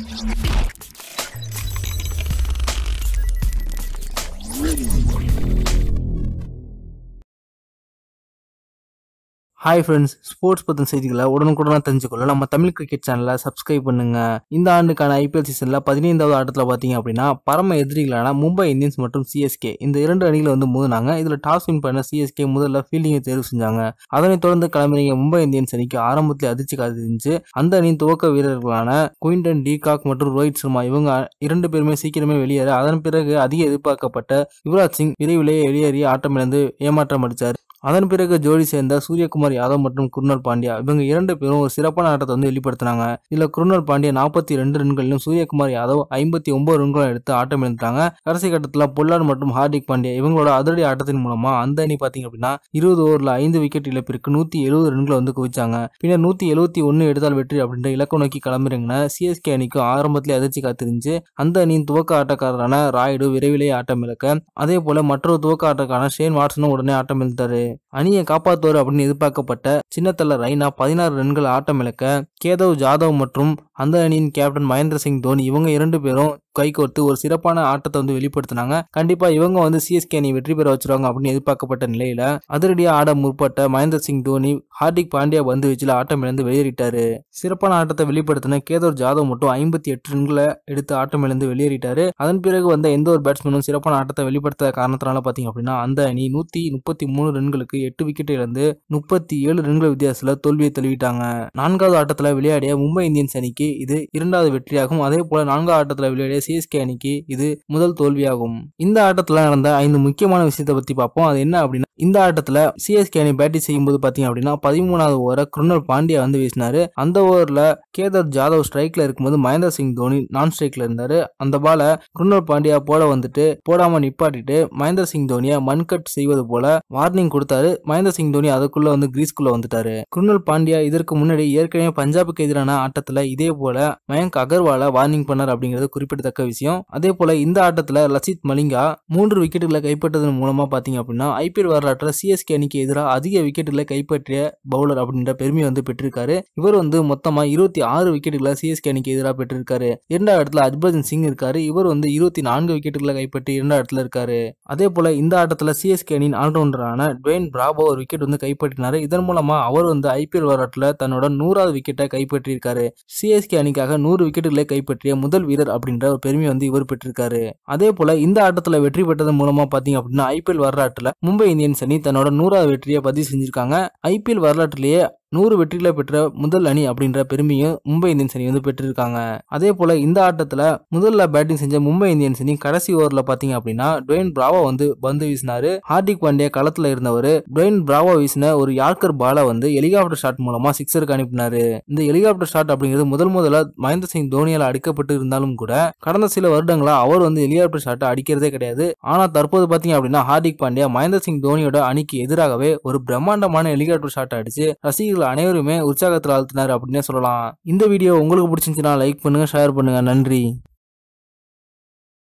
Hi friends, sports பத்தின செய்திகளை உடனுக்குடன் தெரிஞ்சுக்கொள்ள நம்ம தமிழ் கிரிக்கெட் சேனலை சப்ஸ்கிரைப் பண்ணுங்க. இந்த ஆண்டுக்கான ஐபிஎல் சீசன்ல 15வது ஆட்டத்தில் பார்த்தீங்க அப்படின்னா பரம எதிரிகளான மும்பை இந்தியன்ஸ் மற்றும் சிஎஸ்கே இந்த இரண்டு அணிகளை வந்து மோதினாங்க. இதுல டாஸ் வின் பண்ண சிஎஸ்கே முதல்ல ஃபீல்டிங்கை தேர்வு செஞ்சாங்க. அதனைத் தொடர்ந்து கிளம்பிய மும்பை இந்தியன்ஸ் அணிக்கு ஆரம்பத்தில் அதிர்ச்சி காத்திருந்துச்சு. அந்த அணியின் துவக்க வீரர்களான குயின்டன் டிகாக் மற்றும் ரோஹித் சர்மா இவங்க இரண்டு பேருமே சீக்கிரமே வெளியேற அதன் பிறகு அதிக எதிர்பார்க்கப்பட்ட யுவராஜ் சிங் விரைவிலேயே வெளியேறி ஆட்டமிழந்து ஏமாற்றம் அடித்தார். அதன் பிறகு ஜோடி சேர்ந்த சூரியகுமார் யாதவ் மற்றும் குருணால் பாண்டியா இவங்க இரண்டு பேரும் ஒரு சிறப்பான ஆட்டத்தை வந்து வெளிப்படுத்தினாங்க. இதுல குருணால் பாண்டியா 42 ரன்களிலும் சூரியகுமார் யாதவ் 59 ரன்களும் எடுத்து ஆட்டம் இழந்தாங்க. கடைசி கட்டத்தில் பொல்லார்ட் மற்றும் ஹார்திக் பாண்டியா இவங்களோட அதிரடி ஆட்டத்தின் மூலமா அந்த அணி பாத்தீங்க அப்படின்னா 20 ஓவர்ல 5 விக்கெட் இழப்பிற்கு 170 ரன்களை வந்து குவிச்சாங்க. பின்னர் 171 எடுத்தால் வெற்றி அப்படின்ற இலக்கு நோக்கி கிளம்புறீங்கன்னா சிஎஸ்கே அணிக்கு ஆரம்பத்திலே அதிர்ச்சி காத்திருந்துச்சு. அந்த அணியின் துவக்க ஆட்டக்காரரான ராயுடு விரைவிலேயே ஆட்டம் இழக்க அதே போல மற்றொரு துவக்க ஆட்டக்காரன ஷேன் வாட்சனும் உடனே ஆட்டம் இழுத்தாரு. அணியை காப்பாற்றுவார் அப்படின்னு எதிர்பார்க்கப்பட்ட சின்னத்தல ரெய்னா 16 ரன்கள் ஆட்டம் இழக்க கேதவ் ஜாதவ் மற்றும் அந்த அணியின் கேப்டன் மகேந்திர சிங் தோனி இவங்க இரண்டு பேரும் கைகோர்த்து ஒரு சிறப்பான ஆட்டத்தை வந்து வெளிப்படுத்தினாங்க. கண்டிப்பா இவங்க வந்து சிஎஸ்கே அணி வெற்றி பெற வச்சிருவாங்க அப்படின்னு எதிர்பார்க்கப்பட்ட நிலையில அதிரடியா ஆட முற்பட்ட மகேந்திர சிங் தோனி ஹார்திக் பாண்டியா பந்து வீச்சில் ஆட்டம் இழந்து வெளியேறிட்டாரு. சிறப்பான ஆட்டத்தை வெளிப்படுத்தின கேதவ் ஜாதவ் மட்டும் 58 ரன்களை எடுத்து ஆட்டம் இழந்து வெளியேறிட்டாரு. அதன் பிறகு வந்த எந்த ஒரு பேட்ஸ்மேனும் சிறப்பான ஆட்டத்தை வெளிப்படுத்த காரணத்தினால பாத்தீங்க அப்படின்னா அந்த அணி 133 ரன்களுக்கு 8 விக்கெட் இழந்து 37 ரன்கள் வித்தியாசத்துல தோல்வியை தழுவிட்டாங்க. நான்காவது ஆட்டத்துல விளையாடிய மும்பை இந்தியன்ஸ் அணிக்கு இது இரண்டாவது வெற்றியாகும். அதே போல நான்காவது ஆட்டத்துல விளையாடிய சிஎஸ்கே அணிக்கு இது முதல் தோல்வியாகும். இந்த ஆட்டத்துல நடந்த 5 முக்கியமான விஷயத்தை பத்தி பார்ப்போம். அது என்ன அப்படின்னா இந்த ஆட்டத்துல சிஎஸ்கே அணி பேட்டிங் செய்யும் போது பாத்தீங்க அப்படின்னா 13வது ஓவரை குருணால் பாண்டியா வந்து வீசினாரு. அந்த ஓவர்ல கேதர் ஜாதவ் ஸ்ட்ரைக்ல இருக்கும்போது மகேந்திர சிங் தோனி நான் ஸ்ட்ரைக்ல இருந்தாரு. அந்த பால குருணால் பாண்டியா போடாம நிப்பாட்டிட்டு மகேந்திர சிங் தோனியை மன்கட் செய்வது போல வார்னிங் கொடுத்தாரு. மகேந்திர சிங் தோனி அதுக்குள்ள வந்து கிரீஸ்குள்ள வந்துட்டாரு. குருணால் பாண்டியா இதற்கு முன்னாடி ஏற்கனவே பஞ்சாபுக்கு எதிரான ஆட்டத்துல இதே போல மயங்க் அகர்வால வார்னிங் பண்ணார் அப்படிங்கிறது குறிப்பிடத்தக்க விஷயம். அதே போல இந்த ஆட்டத்துல லசித் மலிங்கா 3 விக்கெட்டுகளை கைப்பற்றதன் மூலமா பாத்தீங்க அப்படின்னா ஐபிஎல் வரலாற்றில் சிஎஸ்கே அணிக்கு எதிராக அதிக விக்கெட்டுகளை கைப்பற்றிய பவுலர் அப்படின்ற பெருமையை வந்து பெற்றிருக்காரு. இவர் வந்து மொத்தமா 26 விக்கெட்டுகளை சிஎஸ்கே அணிக்கு எதிராக பெற்றிருக்காரு. இரண்டாவது இடத்துல ஹர்பஜன் சிங் இருக்காரு. இவர் வந்து 24 விக்கெட்டுகளை கைப்பற்றி இரண்டாவது இடத்துல இருக்காரு. அதே போல இந்த ஆட்டத்துல சிஎஸ்கே அணியின் ஆல்ரவுண்டரான டுவேன் பிராவோ ஒரு விக்கெட் வந்து கைப்பற்றினாரு. இதன் மூலமா அவர் வந்து ஐபிஎல் வரலாற்றில் தன்னோட 100வது விக்கெட்டை கைப்பற்றியிருக்காரு. சிஎஸ்கே அணிக்காக 100 விக்கெட்டுகளை கைப்பற்றிய முதல் வீரர் அப்படின்ற ஒரு பெருமையை வந்து இவர் பெற்றிருக்காரு. அதே போல இந்த ஆட்டத்துல வெற்றி பெற்றதன் மூலமா பாத்தீங்க அப்படின்னா ஐபிஎல் வரலாற்றுல மும்பை இந்தியன்ஸ் அணி தன்னோட 100வது வெற்றியை பதிவு செஞ்சிருக்காங்க. ஐபிஎல் வரலாற்றிலேயே 100 வெற்றிகளை பெற்ற முதல் அணி அப்படின்ற பெருமையும் மும்பை இந்தியன்ஸ் அணி வந்து பெற்றிருக்காங்க. அதே போல இந்த ஆட்டத்துல முதல்ல பேட்டிங் செஞ்ச மும்பை இந்தியன்ஸ் அணி கடைசி ஓவர்ல பாத்தீங்க அப்படின்னா டுவேன் பிராவோ வந்து பந்து வீசினாரு. ஹார்திக் பாண்டியா களத்துல இருந்தவர் டுவேன் பிராவோ வீசின ஒரு யார்கர் பால வந்து ஹெலிகாப்டர் ஷாட் மூலமா சிக்ஸருக்கு அனுப்பினாரு. இந்த ஹெலிகாப்டர் ஷாட் அப்படிங்கிறது முதல்ல மகேந்திர சிங் தோனியால் அடிக்கப்பட்டு இருந்தாலும் கூட கடந்த சில வருடங்களா அவர் வந்து ஹெலிகாப்டர் ஷாட் அடிக்கிறதே கிடையாது. ஆனா தற்போது பாத்தீங்க அப்படின்னா ஹார்திக் பாண்டியா மகேந்திர சிங் தோனியோட அணிக்கு எதிராகவே ஒரு பிரம்மாண்டமான ஹெலிகாப்டர் ஷாட் அடிச்சு ரசிகர்கள் அனைவருமே உற்சாகத்தில் ஆழ்த்தினார் அப்படின்னே சொல்லலாம். இந்த வீடியோ உங்களுக்கு பிடிச்சிருந்துச்சுன்னா லைக் பண்ணுங்க, ஷேர் பண்ணுங்க. நன்றி.